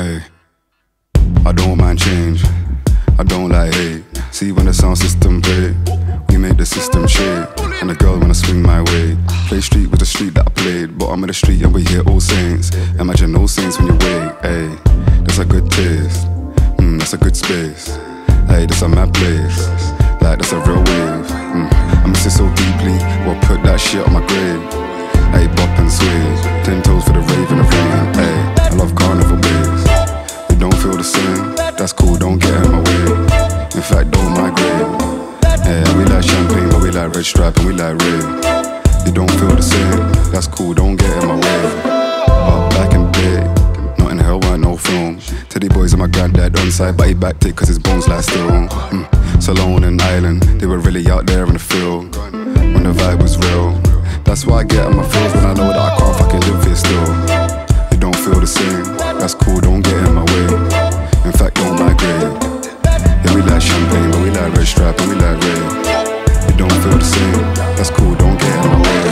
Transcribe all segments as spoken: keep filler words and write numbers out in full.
Hey, I don't mind change, I don't like hate. See when the sound system play, we make the system shake. And the girl wanna swing my way. Play street with the street that I played, bottom of the street and we hear all saints. Imagine all saints when you wake. Hey, that's a good taste, mm, that's a good space. Hey, that's a mad place, like that's a real wave. mm, I miss it so deeply, well put that shit on my grave. Hey, bop and sway, ten toes for the rave and the rain. Hey, I love carnival bass. You don't feel the same, that's cool, don't get in my way. In fact, don't migrate. Hey, we like champagne, but we like red stripe and we like red. You don't feel the same, that's cool, don't get in my way. But back in the day, not in hell, why no film. Teddy boys and my granddad on side, but he backed it cause his bones lie still. mm. Salone and Island, they were really out there in the field when the vibe was real. That's why I get on my feels when I know that I can't fucking live here still. You don't feel the same, that's cool, don't get in my way. In fact, don't migrate. Yeah, we like champagne, but we like red stripe and we like red. You don't feel the same, that's cool, don't get in my way.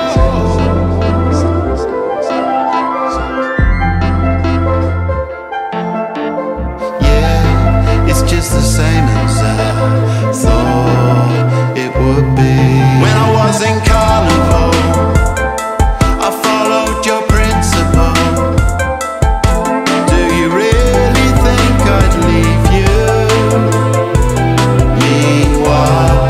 Yeah, it's just the same as I thought it would be. When I was in carnival, I followed your principle. Do you really think I'd leave you? Meanwhile,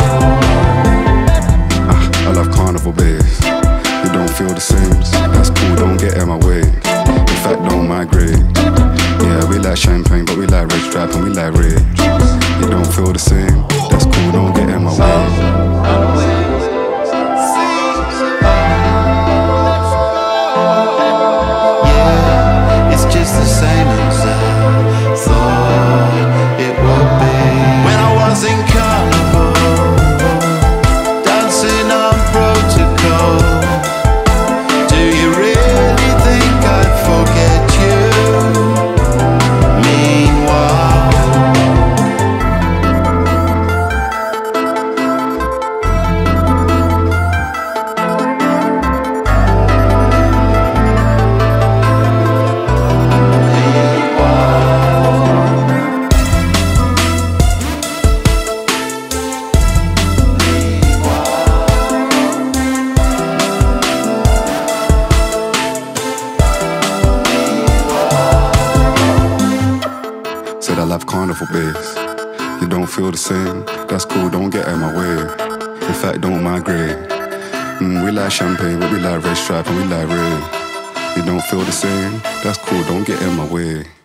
ah, I love carnival bass. You don't feel the same, that's cool, don't get in my way. In fact, don't migrate. Yeah, we like champagne, but we like red stripe and we like red. You don't feel the same, that's cool, don't get in my way. just the same as I thought it would be. When I was in carnival, dancing on protocol. Do you really think I'd forget you? Meanwhile, said I love carnival bass. You don't feel the same, that's cool, don't get in my way. In fact, don't migrate. mm, We like champagne, but we like red stripe and we like red. You don't feel the same, that's cool, don't get in my way.